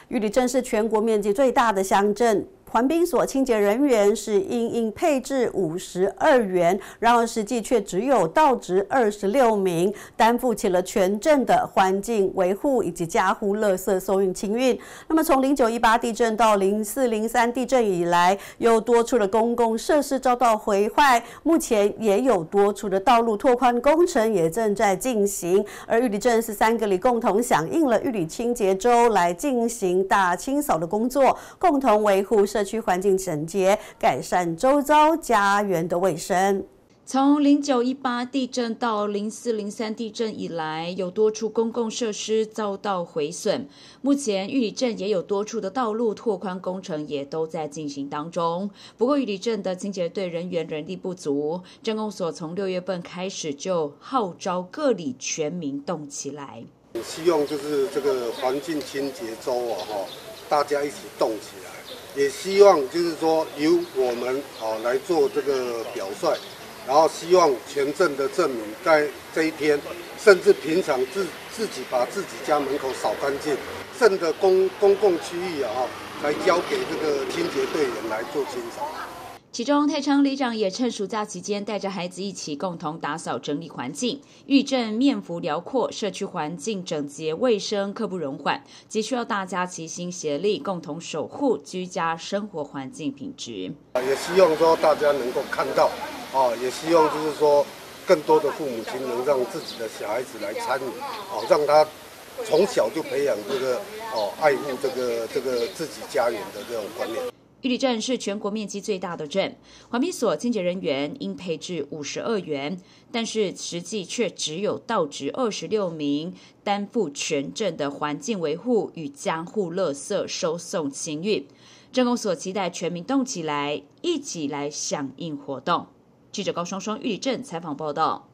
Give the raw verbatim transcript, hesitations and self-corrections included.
玉里镇是全国面积最大的乡镇。 环滨所清洁人员是应应配置五十二员，然而实际却只有到职二十六名，担负起了全镇的环境维护以及家户垃圾收运清运。那么从零九一八地震到零四零三地震以来，又多处的公共设施遭到毁坏，目前也有多处的道路拓宽工程也正在进行。而玉里镇是三个里共同响应了玉里清洁周来进行大清扫的工作，共同维护社区环境整洁，改善周遭家园的卫生。 从零九一八地震到零四零三地震以来，有多处公共设施遭到毁损。目前玉里镇也有多处的道路拓宽工程也都在进行当中。不过玉里镇的清洁队人员人力不足，镇公所从六月份开始就号召各里全民动起来。 希望就是这个环境清洁周啊，哈，大家一起动起来。 也希望就是说由我们好来做这个表率，然后希望全镇的镇民在这一天，甚至平常自自己把自己家门口扫干净，镇的公公共区域啊，来交给这个清洁队员来做清扫。 其中，太昌里长也趁暑假期间带着孩子一起共同打扫整理环境。玉镇面幅辽阔，社区环境整洁卫生刻不容缓，急需要大家齐心协力，共同守护居家生活环境品质。 也希望说大家能够看到，啊，也希望就是说更多的父母亲能让自己的小孩子来参与，啊，让他从小就培养这个哦爱护这个这个自己家园的这种观念。 玉里镇是全国面积最大的镇，环滨所清洁人员应配置五十二员，但是实际却只有到职二十六名，担负全镇的环境维护与家户垃圾收送清运。镇公所期待全民动起来，一起来响应活动。记者高双双玉里镇采访报道。